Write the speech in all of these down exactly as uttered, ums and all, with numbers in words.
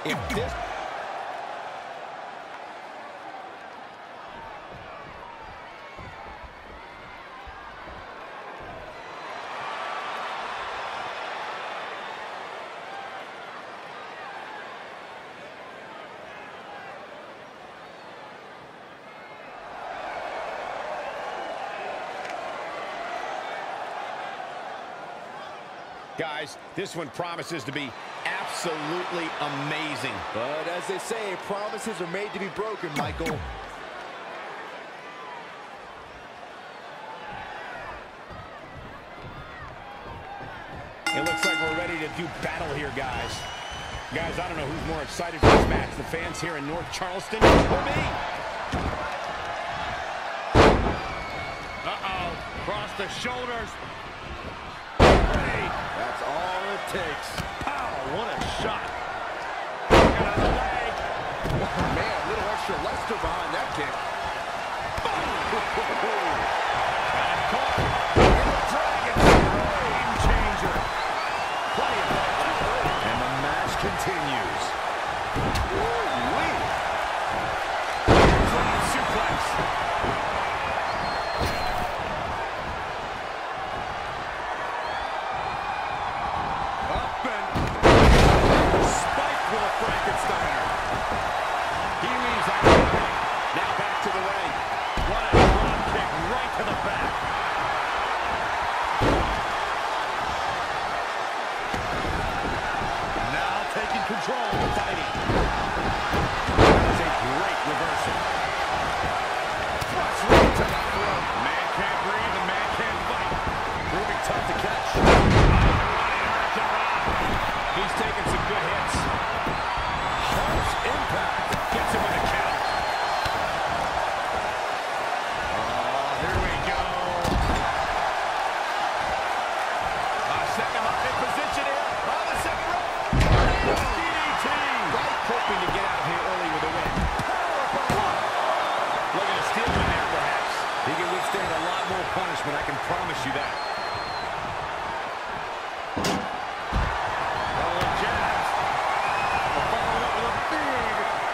If this... Guys, this one promises to be absolutely amazing. But as they say, promises are made to be broken, Michael. It looks like we're ready to do battle here, guys. Guys, I don't know who's more excited for this match, the fans here in North Charleston or me. Uh-oh, across the shoulders. That's all it takes. Pow, what a shot. Get out of the way. Oh, man, a little extra luster behind that kick. Got caught. Dragon game changer. Plenty of power. And the match continues. Woo-wee. Flying suplex. I can promise you that. Rolling jabs. Followed up with a big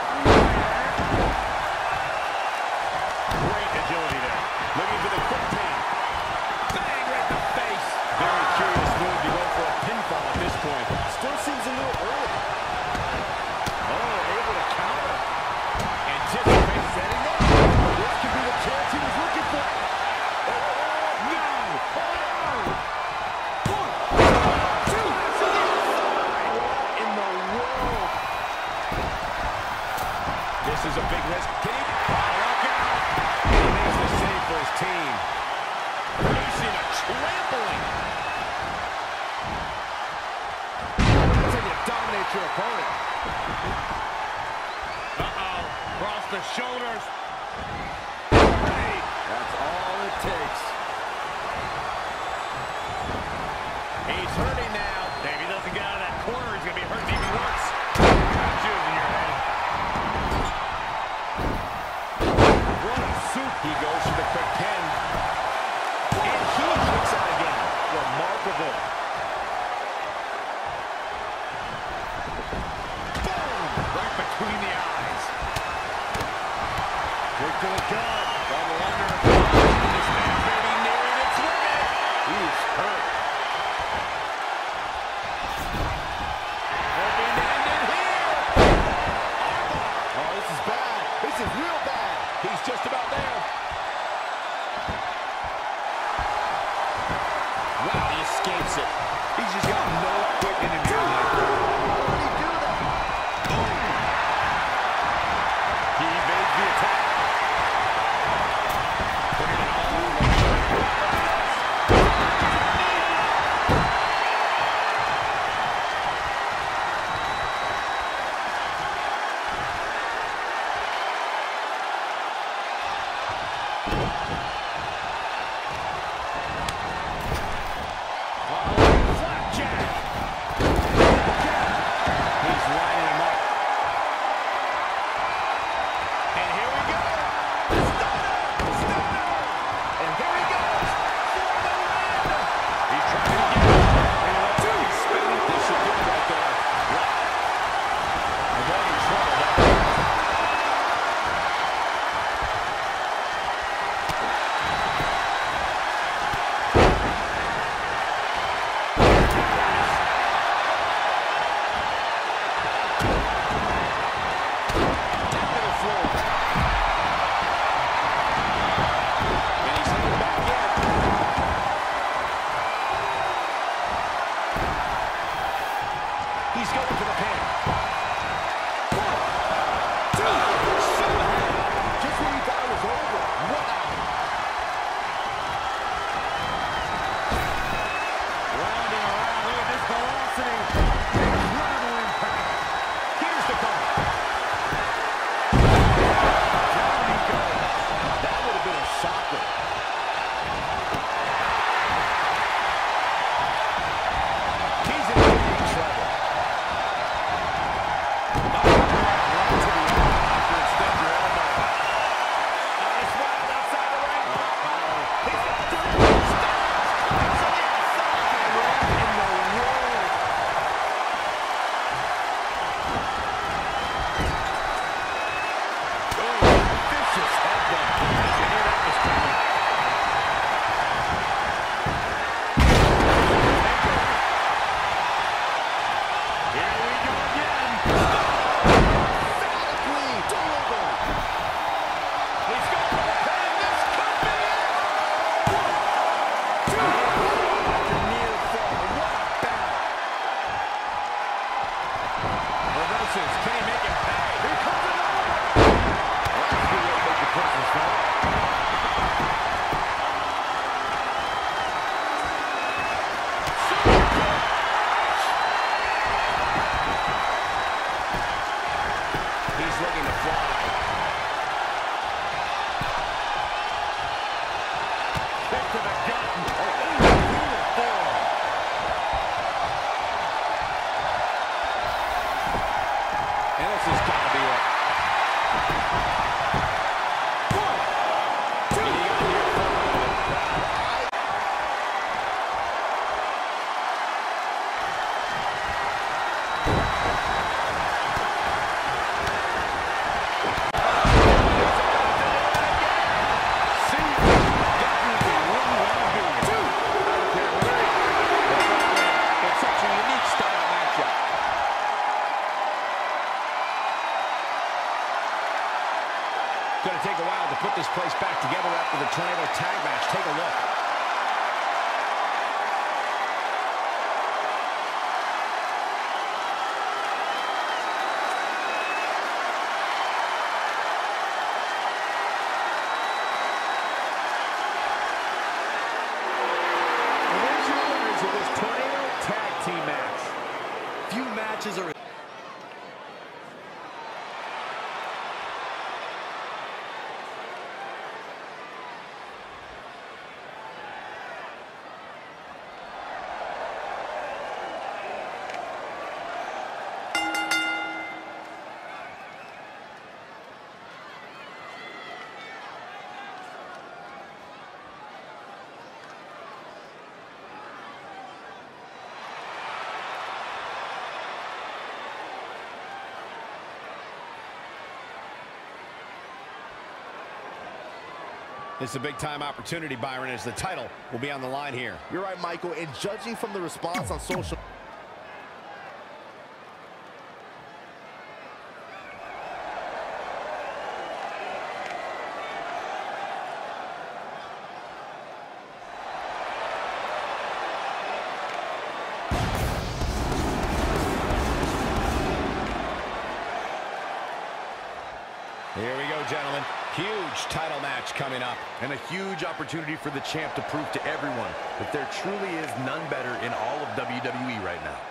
great agility there. Looking for the quick pin. Bang right in the face. Very curious move to go for a pinfall at this point. Still seems a little early. Oh, able to counter. Anticipate setting up. This could be the chance he was looking for. This is a big risk. Can he? Oh, look out! He makes the save for his team. Facing a trampling. That's how you dominate your opponent. Uh-oh. Across the shoulders. Hey. That's all it takes. He's hurting now. If he doesn't get out of that corner, he's going to be hurt even worse. Got you in your head. What a soup. He goes for the quick pin. And he kicks out again. Remarkable. Boom! Right between the eyes. Quick to the gut. Double under. This man may be nearing its limit. He's hurt. Hoping to end it here. Oh, this is bad. This is real bad. He's just about there. Wow, he escapes it. He's just got no quick in him here. How did he do that? Boom! He evades the attack. Putting it all over. to the gut. Oh, beautiful. And this has got to be it. One, two. And he got here for Going to take a while to put this place back together after the tornado tag match. Take a look. And there's your winners of this tornado tag team match. Few matches are It's a big-time opportunity, Byron, as the title will be on the line here. You're right, Michael, and judging from the response on social... Here we go, gentlemen. Huge title match coming up. And a huge opportunity for the champ to prove to everyone that there truly is none better in all of W W E right now.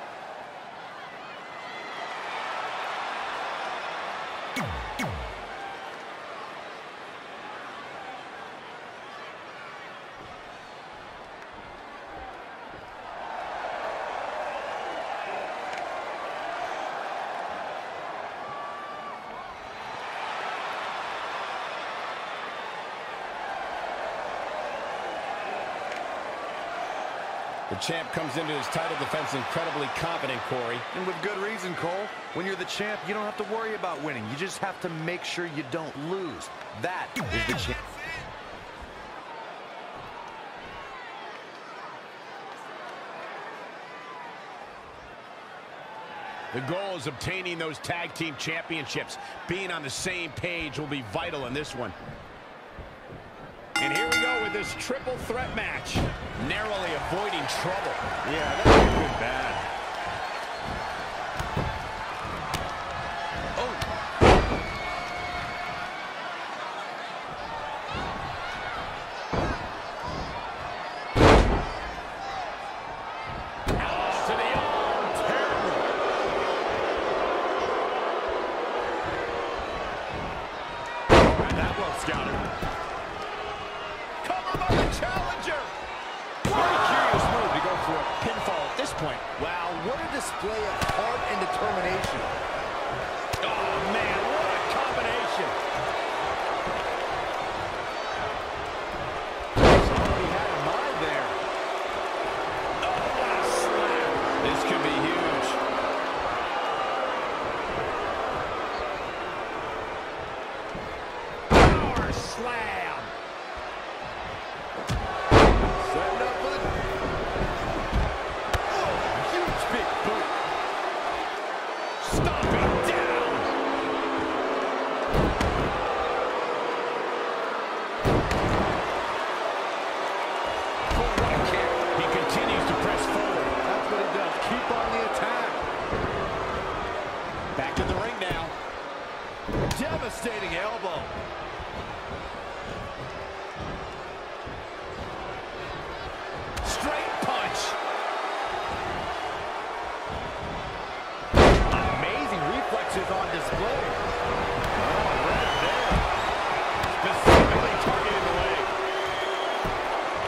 The champ comes into his title defense incredibly confident, Corey. And with good reason, Cole. When you're the champ, you don't have to worry about winning. You just have to make sure you don't lose. That is the champ. The goal is obtaining those tag team championships. Being on the same page will be vital in this one. And here we go with this triple threat match. Narrowly avoiding trouble. Yeah, that could have been bad. Oh. Out to the arm. Terrible. And that well scouted. Challenger! Very curious move to go for a pinfall at this point. Wow, what a display of heart and determination. Oh, man, what a combination. Somebody had in mind there. Oh, what a slap. This could be huge. Power slam. Devastating elbow. Straight punch. Amazing reflexes on display. Oh, right there. Specifically targeting the leg.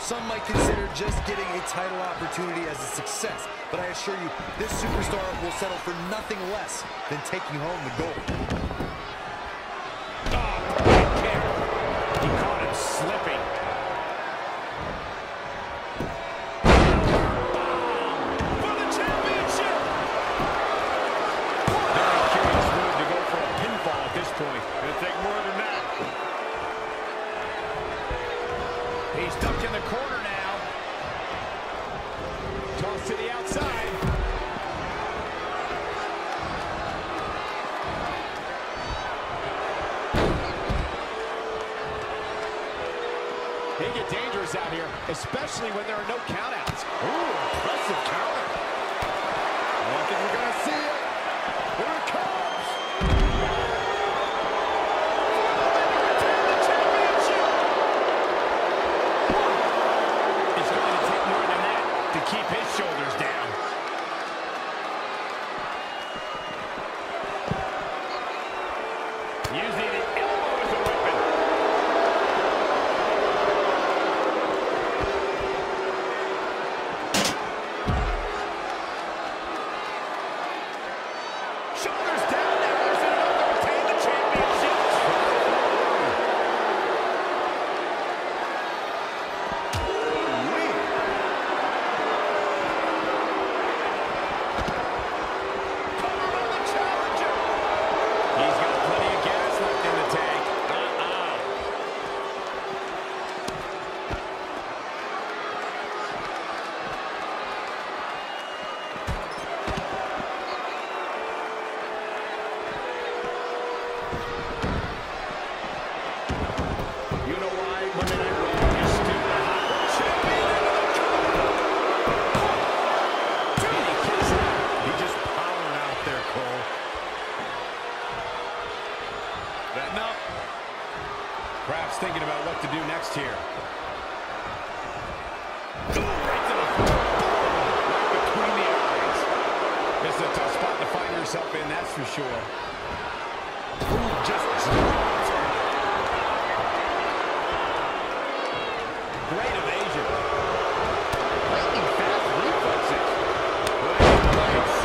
Some might consider just getting a title opportunity as a success, but I assure you, this superstar will settle for nothing less than taking home the gold. Oh, perfect kick. He caught him slipping. For the championship! Very curious move to go for a pinfall at this point. Gonna take more than that. He's stuck in the corner now. Toss to the outside. They get dangerous out here, especially when there are no countouts. Ooh, impressive counter. I don't think we're gonna see it. Here it comes. The championship. It's going to take more than that to keep his shoulders down. Using an elbow as a weapon. Shoulders down now. Is it enough to retain the championship? Cover by the challenger. He's got plenty of gas left in the tank. Uh-uh. You know why Monday Night Raw is still the hot champion into the cover. Did he kiss it? He just powering out there, Cole. Betting up. Perhaps thinking about what to do next here. Right to the floor. Right between the eyes. This is a tough spot to find yourself in, that's for sure. Ooh, just dropped. Great evasion. Lightning fast reflexes. Put it in place.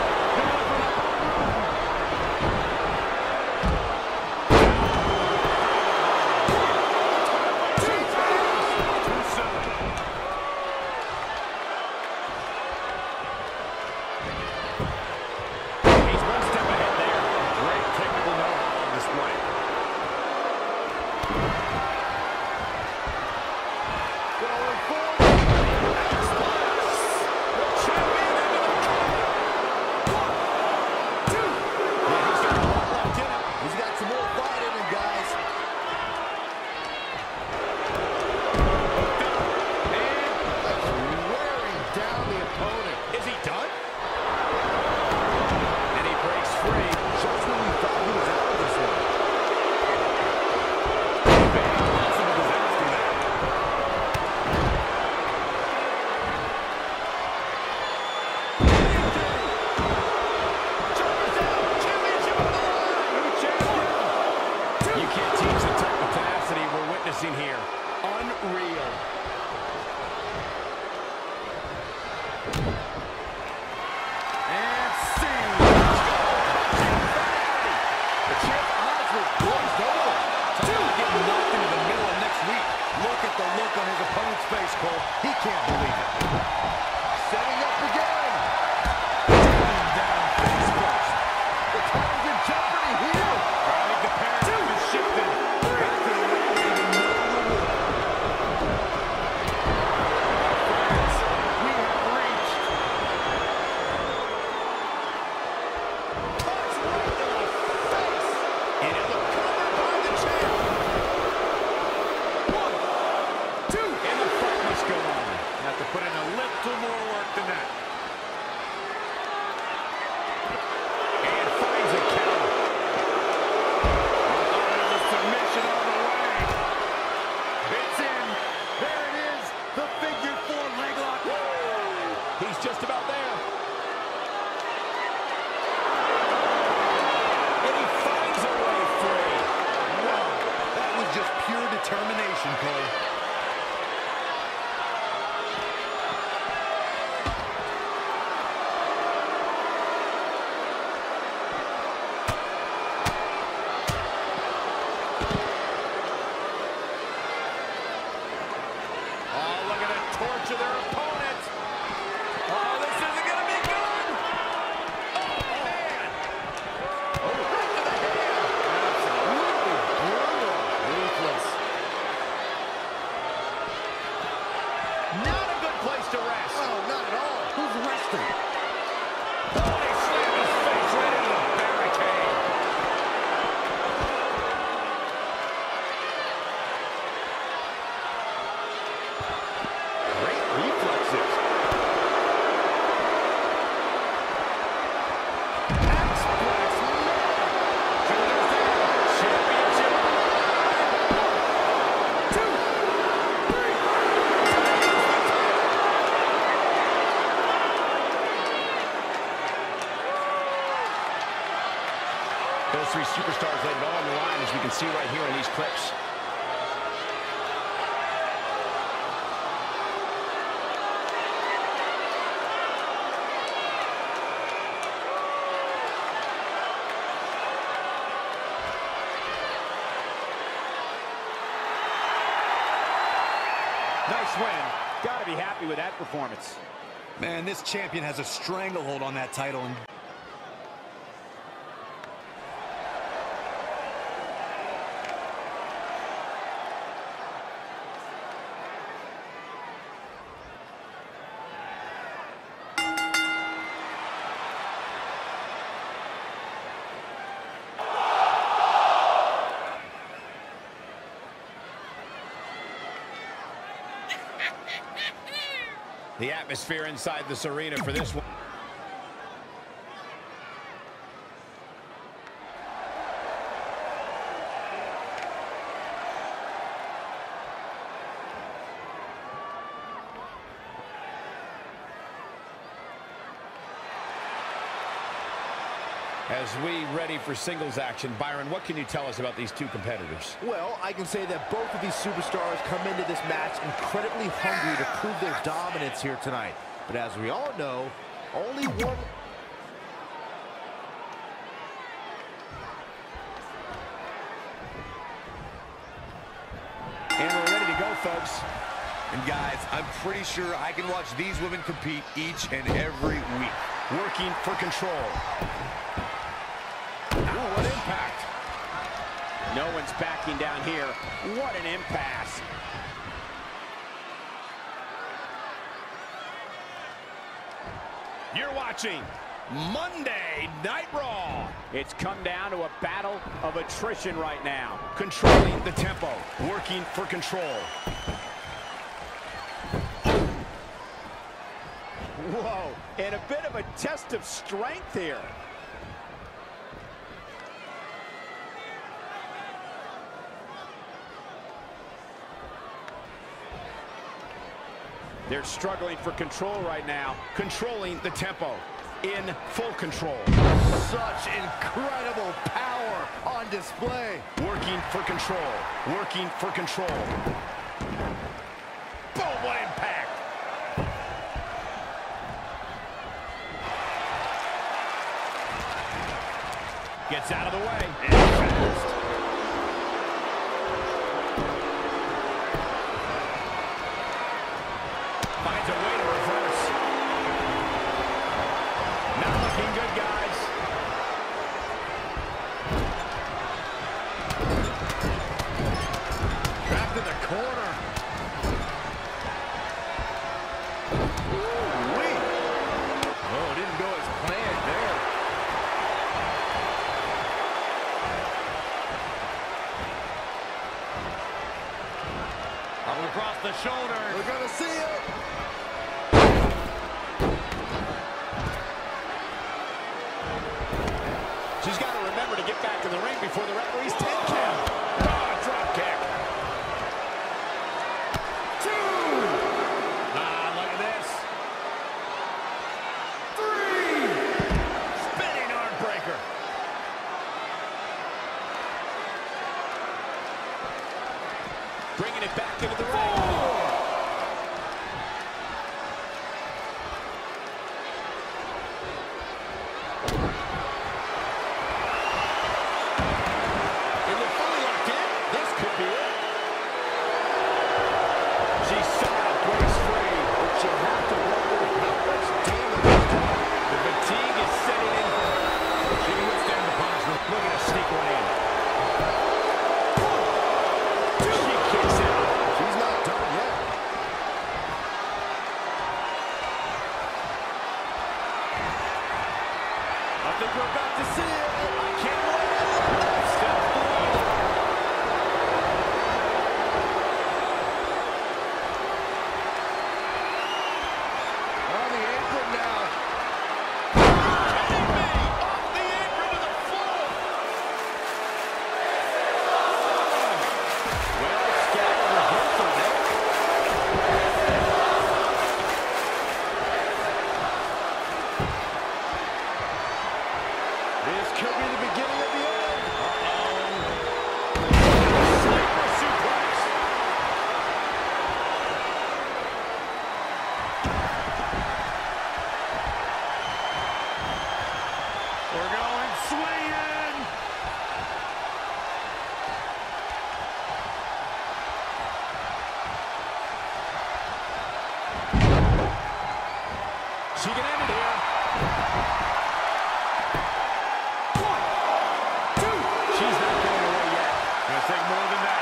Too fast. Too soon. He's one step ahead there. Great technical know-how on display. Those three superstars laid it all on the line, as we can see right here in these clips. Nice win. Got to be happy with that performance. Man, this champion has a stranglehold on that title. And the atmosphere inside this arena for this one. As we ready for singles action, Byron, what can you tell us about these two competitors? Well, I can say that both of these superstars come into this match incredibly hungry to prove their dominance here tonight. But as we all know, only one... And we're ready to go, folks. And guys, I'm pretty sure I can watch these women compete each and every week. Working for control. Ooh, what impact. No one's backing down here. What an impasse. You're watching Monday Night Raw. It's come down to a battle of attrition right now. Controlling the tempo, working for control. Whoa, and a bit of a test of strength here. They're struggling for control right now. Controlling the tempo, in full control. Such incredible power on display. Working for control, working for control. Boom, what impact. Gets out of the way. And fast. Finds a way to reverse. Not looking good, guys. Trapped in the corner. Ooh-wee. Oh, didn't go as planned there. Up across the shoulder. We're gonna see it. She's got to remember to get back in the ring before the referee's ten count. Oh, drop kick. Two. Ah, look at this. Three. Spinning arm breaker. Bringing it back into the ring. She's not swinging. She can end it here. One, two. She's not going away yet. Gonna take more than that.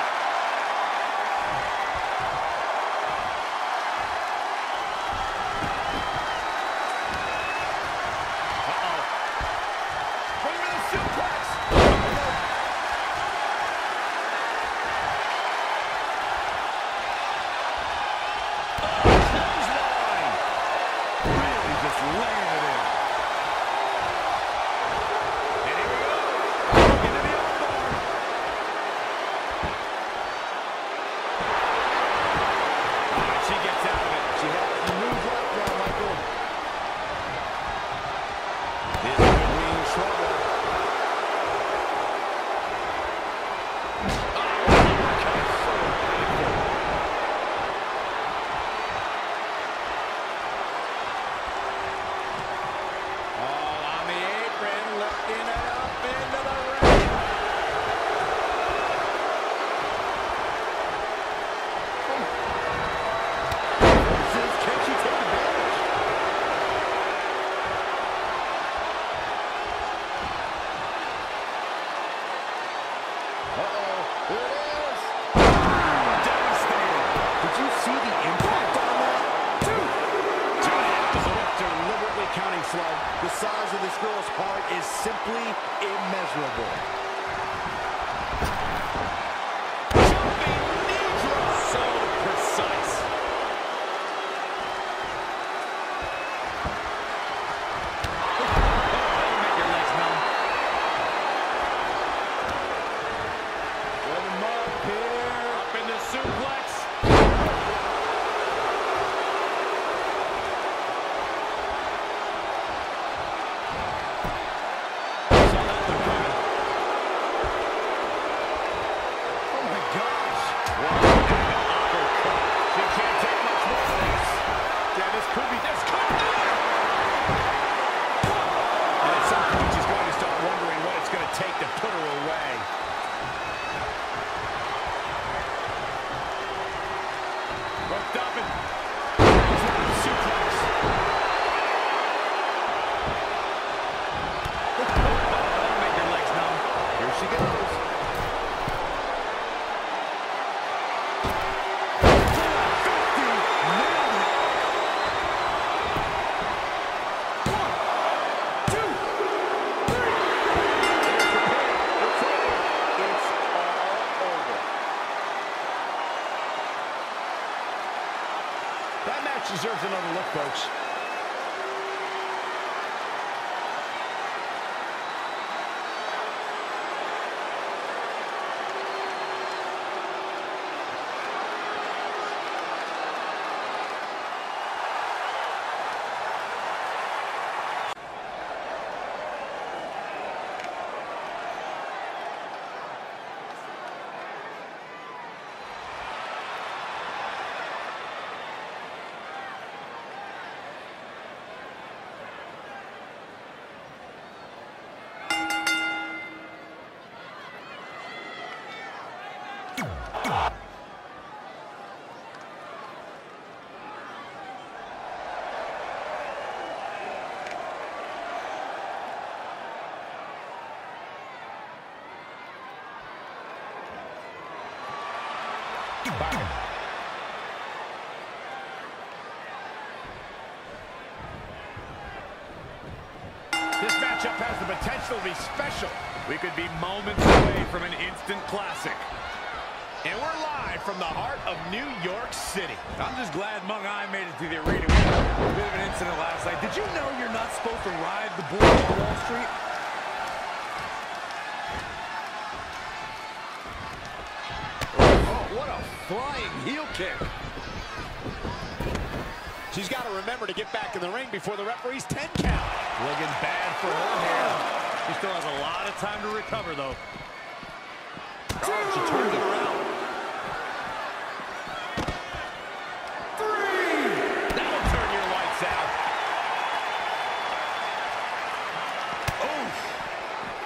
Uh-oh. Bring her the suplex. Just laying it in. And here we go. Into the armbar. Oh, she gets out of it. She has to move right now, Michael. This could mean trouble. Oh, uppercut. So painful. The size of this girl's heart is simply immeasurable. Jumping knee drop. So precise. Oh, make your legs numb. Put him up here. Up in the suplex. That match deserves another look, folks. This matchup has the potential to be special. We could be moments away from an instant classic. And we're live from the heart of New York City. I'm just glad Mung I made it to the arena. We had a bit of an incident last night. Did you know you're not supposed to ride the bull on Wall Street? Oh, what a flying heel kick. She's got to remember to get back in the ring before the referee's ten count. Looking bad for her hair. She still has a lot of time to recover, though. Oh, she turned it around. Three! That'll turn your lights out. Oof.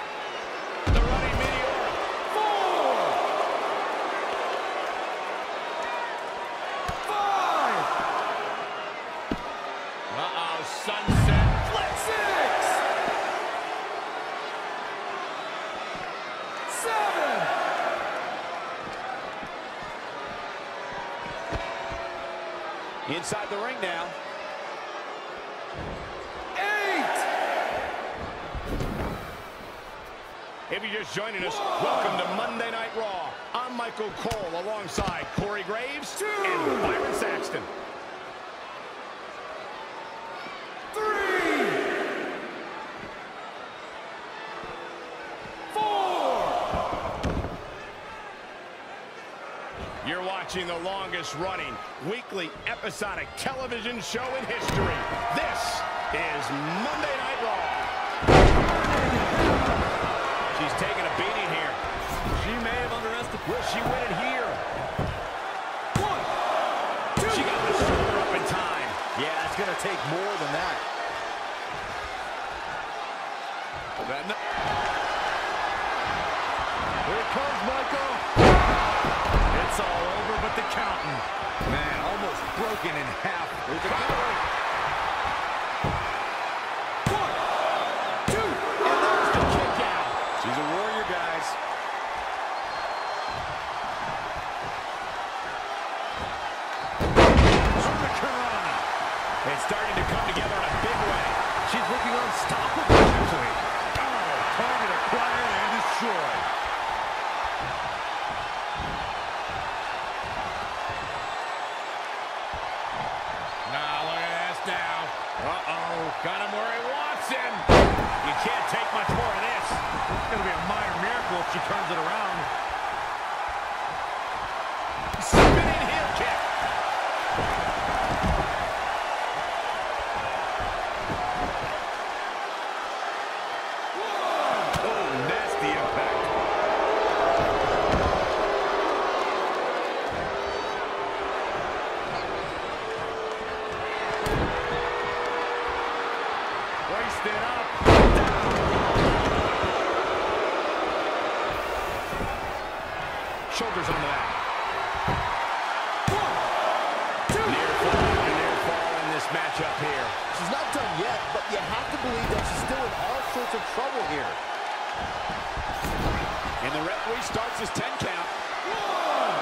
Seven. Inside the ring now. Eight. If you're just joining us, Whoa. welcome to Monday Night Raw. I'm Michael Cole alongside Corey Graves Two. and Byron Saxton. Three. Four. You're watching the longest running weekly episodic television show in history. This is Monday Night Raw. She's taking a beating here. She may have underestimated. Will she win it here? One, two. She got the shoulder up in time. Yeah, it's going to take more than that. that no Here it comes, Michael. It's all over but the counting. Man, almost broken in half. Here's the cover. One, two. And there's the kick out. She's a warrior, guys. It's starting to come together in a big way. She's looking unstoppable, actually. Oh, target acquired and destroyed. Now look at this now. Uh-oh. Got him where he wants him. You can't take much more of this. It's going to be a minor miracle if she turns it around. Spinning heel kick. Shoulders on the back. One, two. Near fall after near fall in this matchup here. She's not done yet, but you have to believe that she's still in all sorts of trouble here. And the referee starts his ten count. One.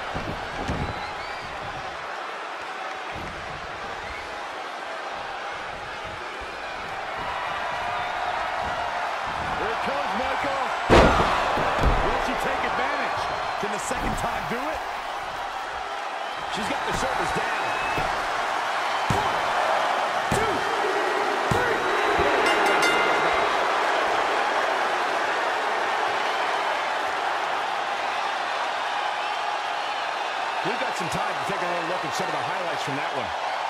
Here it comes, Michael. Will she take advantage? Can the second time do it? She's got the shoulders down. One, two, three. We've got some time to take a little look at some of the highlights from that one.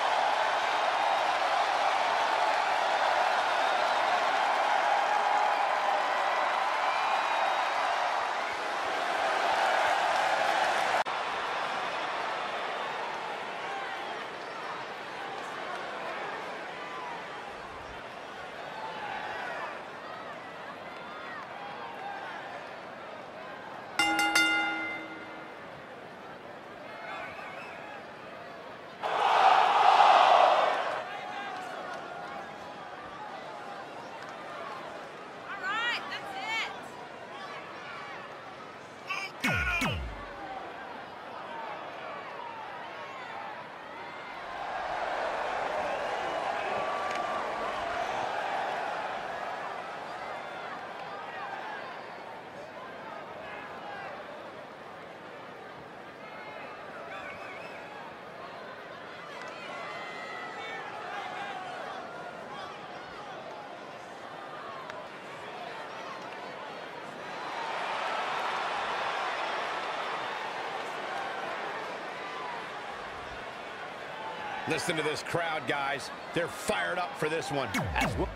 Listen to this crowd, guys. They're fired up for this one. As well.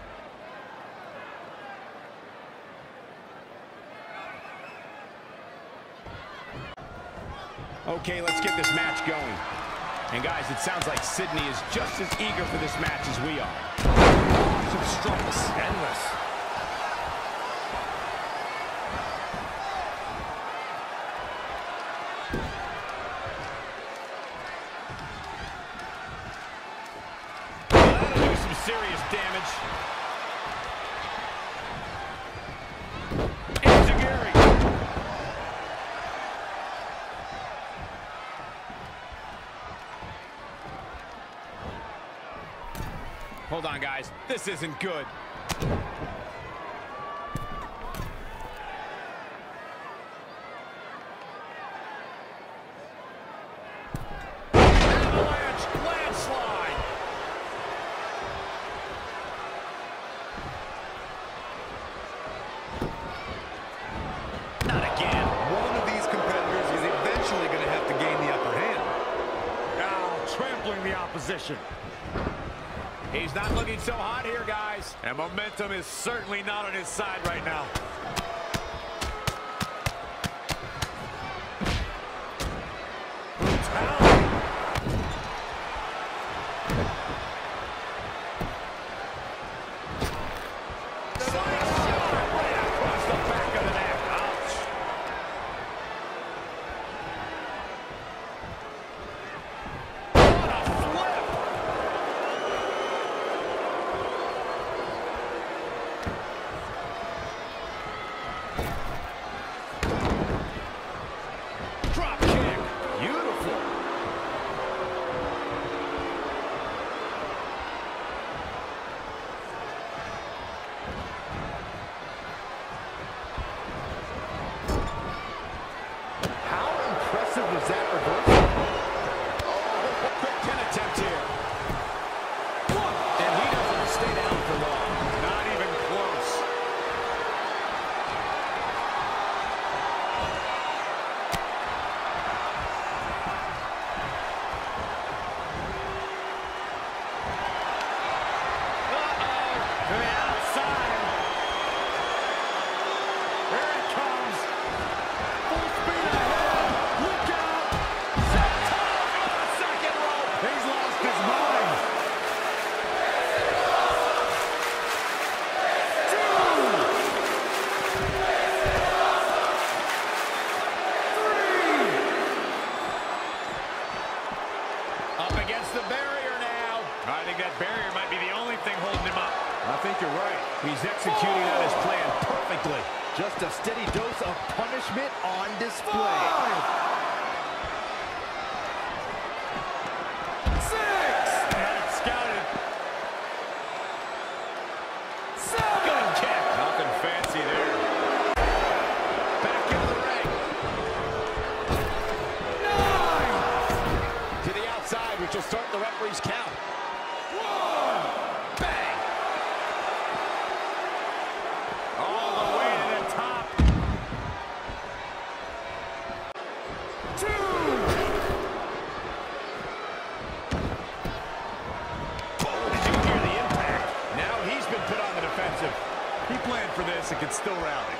Okay, let's get this match going. And guys, it sounds like Sydney is just as eager for this match as we are. Some strikes. Endless. Serious damage. Enziguri. Hold on, guys. This isn't good. Avalanche landslide. Not again. One of these competitors is eventually going to have to gain the upper hand. Now trampling the opposition. He's not looking so hot here, guys. And momentum is certainly not on his side right now. Was that reversal? Oh, quick ten attempt here. And he doesn't stay down for long. Not even close. Uh-oh. To the outside. Here it comes. Full speed ahead. Look out. Second rope. He's lost his mind. Up against the barrier now. I think that barrier might be the only thing holding him up. I think you're right. He's executing on his plan perfectly. Just a steady dose of punishment on display. Six. They had it scouted. Good kick. Nothing fancy there. Back into the ring. Nine. To the outside, which will start the referee's count. One. Bang. All the way to the top. Two. Oh, did you hear the impact? Now he's been put on the defensive. He planned for this and can still rally.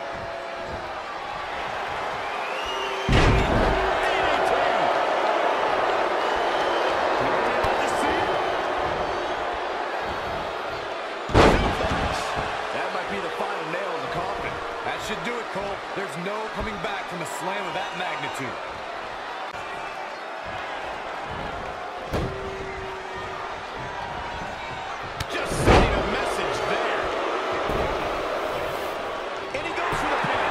That might be the final nail in the coffin. That should do it, Cole. There's no coming back from a slam of that magnitude. Just sending a message there. And he goes for the pin.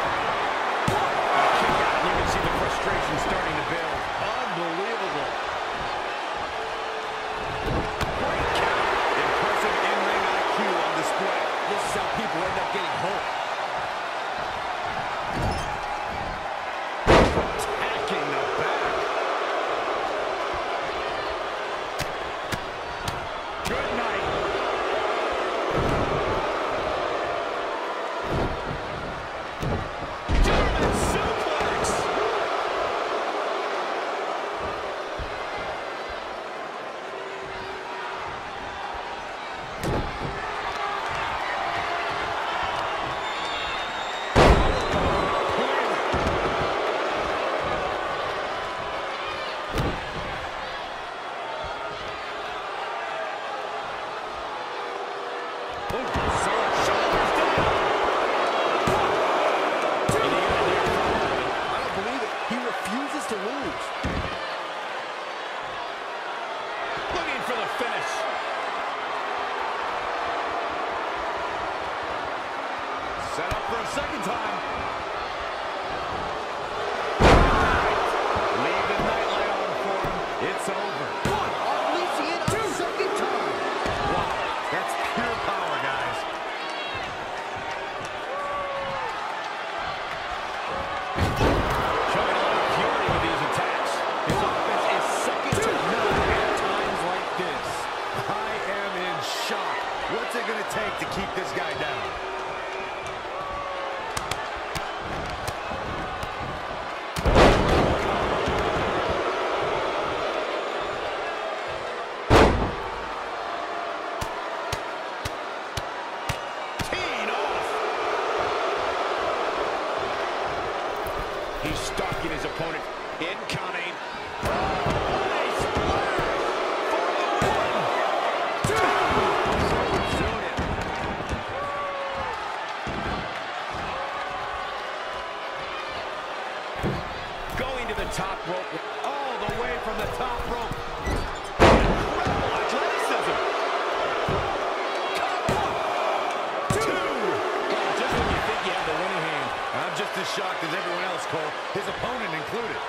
A kick out, and you can see the frustration starting to build. Unbelievable. Great count. Impressive in-ring I Q on display. This is how people end up getting home. Attacking the back. Good night. German suplex. Set up for a second time. Leave the nightlight on for him. It's over. One, unleashing it a second time. Wow. Showing a lot of fury with these attacks. His offense is second to none at times like this. I am in shock. What's it going to take to keep this guy down? He's stalking his opponent. Incoming. Oh, nice splash for the win. Two. Soon it. Going to the top rope. All the way from the top rope. Incredible athleticism. Two. Just when you think you have the winning hand. I'm just as shocked as everyone else, Cole, his opponent included.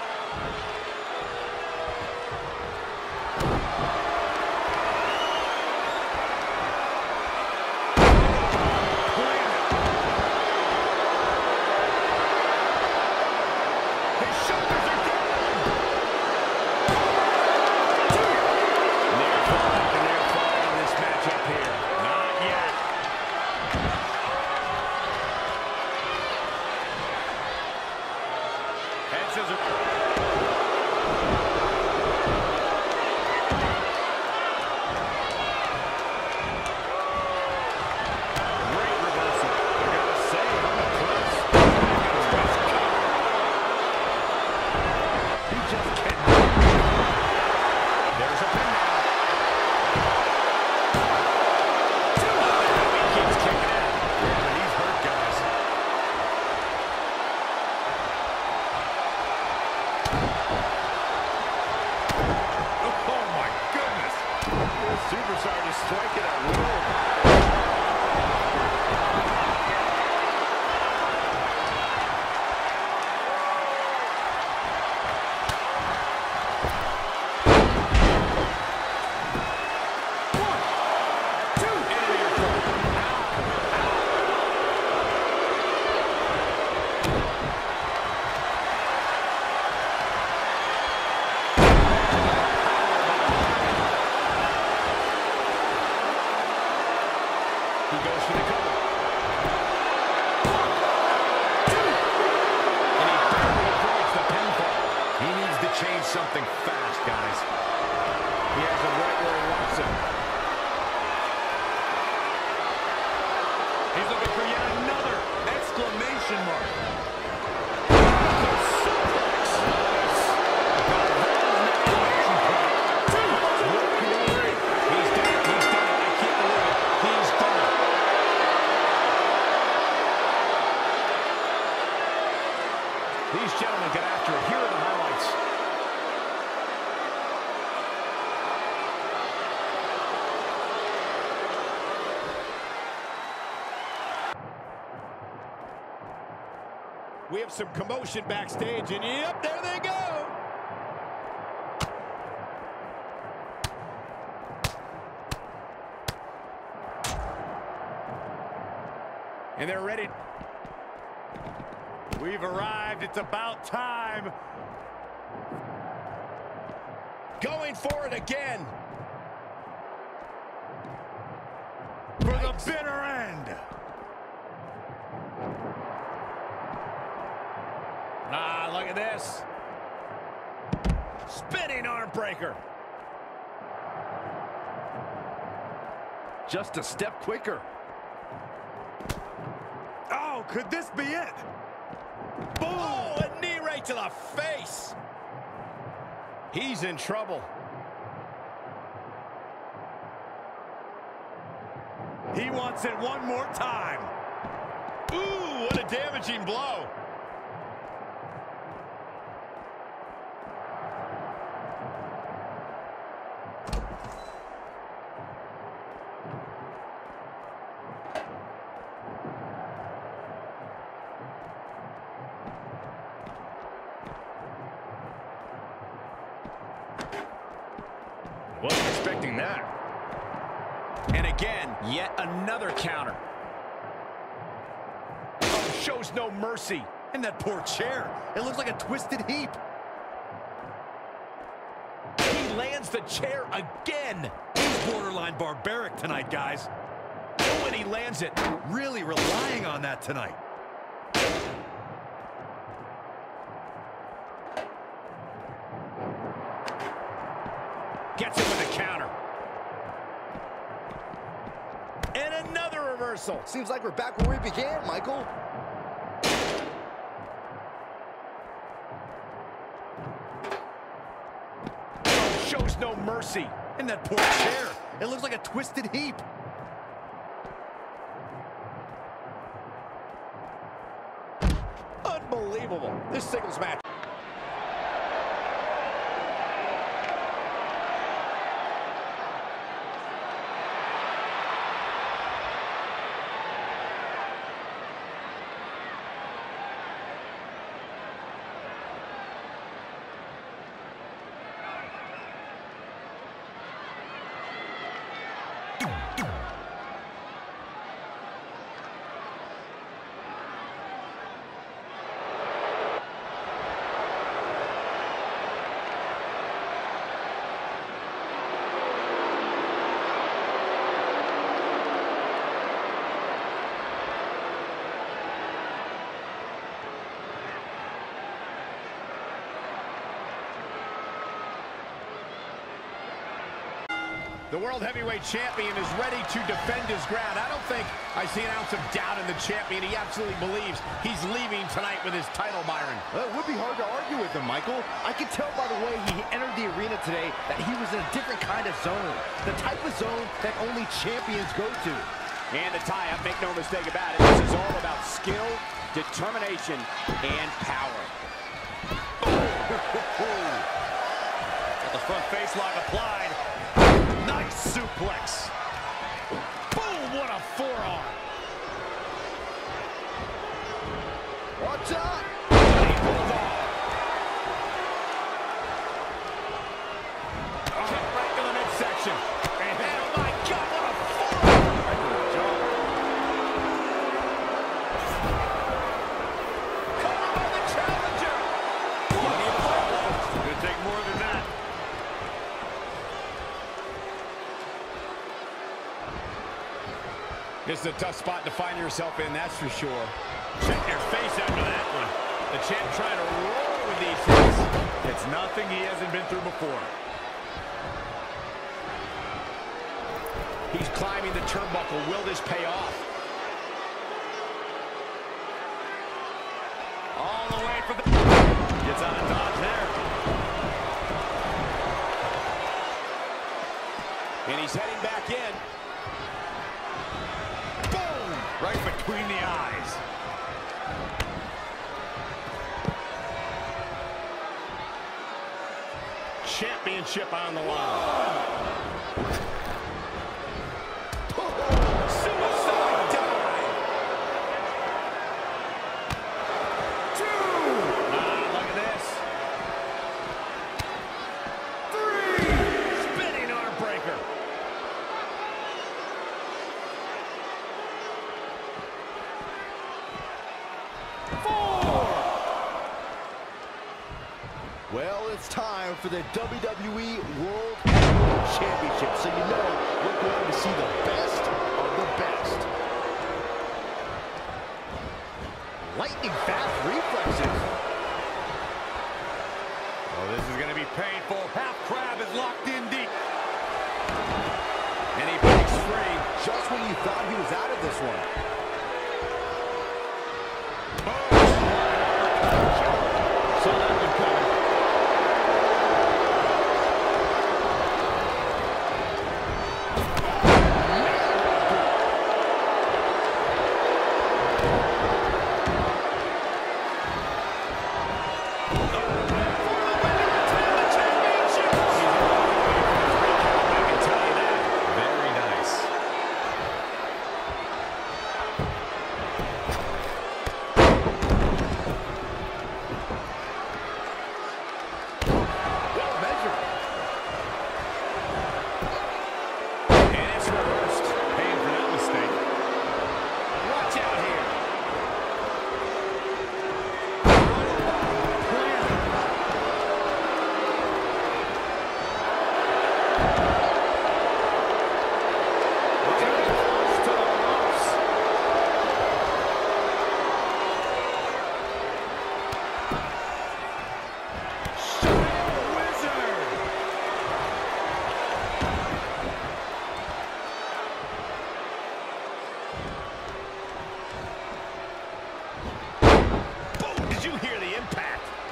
His shoulders are down. Near fall after near fall in this matchup here. Not yet. Head scissors. Great reversal. I gotta say, I'm impressed. He just can't. There's a pin now. He keeps kicking out. Yeah, he's hurt, guys. Oh my goodness. This superstar just striking at will. He goes for the cover. And he barely avoids the pinfall. He needs to change something fast, guys. He has him right where he wants him. He's looking for yet another exclamation mark. He's done it. He's done it. I can't believe it. He's done it. These gentlemen get after it. Here are the highlights. We have some commotion backstage, and yep, there they go. And they're ready. We've arrived. It's about time. Going for it again. For the bitter end. Ah, look at this. Spinning arm breaker. Just a step quicker. Oh, could this be it? Boom! Oh, a knee right to the face. He's in trouble. He wants it one more time. Ooh, what a damaging blow. Wasn't expecting that. And again, yet another counter. Oh, shows no mercy. And that poor chair. It looks like a twisted heap. He lands the chair again. He's borderline barbaric tonight, guys. Oh, and he lands it. Really relying on that tonight. Gets him with a counter. And another reversal. Seems like we're back where we began, Michael. Oh, shows no mercy. And that poor chair. It looks like a twisted heap. Unbelievable. This singles match. The World Heavyweight Champion is ready to defend his ground. I don't think I see an ounce of doubt in the champion. He absolutely believes he's leaving tonight with his title, Byron. Well, it would be hard to argue with him, Michael. I could tell by the way he entered the arena today that he was in a different kind of zone. The type of zone that only champions go to. And the tie-up, make no mistake about it, this is all about skill, determination, and power. Got the front face lock applied. Nice suplex. Boom, what a forearm. Watch out! He pulls off. Kick right to the midsection. And oh my God, what a forearm. Right to the jaw. Covered by the challenger. What a forearm. Could take more than that. This is a tough spot to find yourself in, that's for sure. Check your face after that one. The champ trying to roll with these hits. It's nothing he hasn't been through before. He's climbing the turnbuckle. Will this pay off? All the way for the... Gets out of dodge there. And he's heading back in. Right between the eyes. Championship on the line. Suicide dive. Two. Ah, look at this. Three. Spinning arm breaker. Well, it's time for the W W E World Heavyweight Championship, so you know we're going to see the best of the best. Lightning fast reflexes. Oh, this is going to be painful. Half crab is locked in deep. And he breaks free. Just when you thought he was out of this one. So that would come.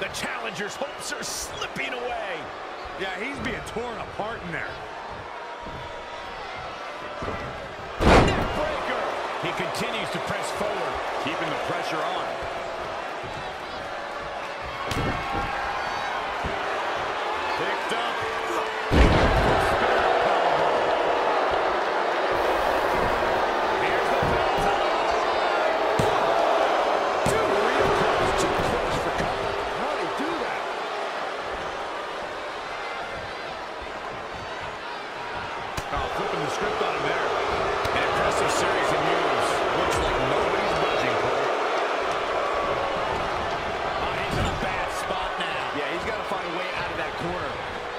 the challenger's hopes are slipping away. Yeah, he's being torn apart in there. Neckbreaker. He continues to press forward, Keeping the pressure on. Picked up. Flipping the script on him there. An impressive series of moves. Looks like nobody's budging, Cole. Oh, he's in a bad spot now. Yeah, he's got to find a way out of that corner.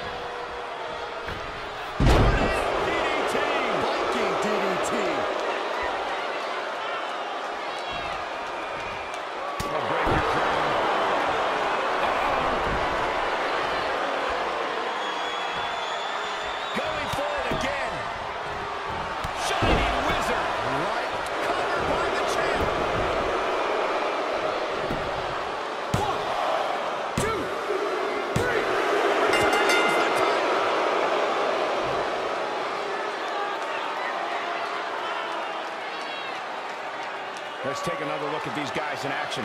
D D T. Viking D D T. I'll break your crown. Going for it again. Shining Wizard. Right. Covered by the champ. One, two, three. Retains the title. Let's take another look at these guys in action.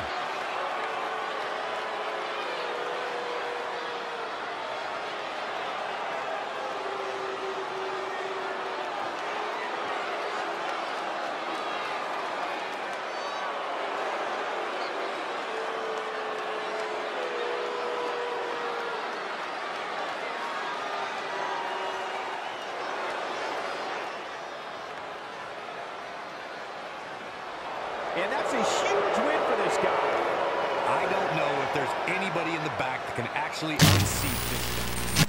And that's a huge win for this guy. I don't know if there's anybody in the back that can actually unseat this guy.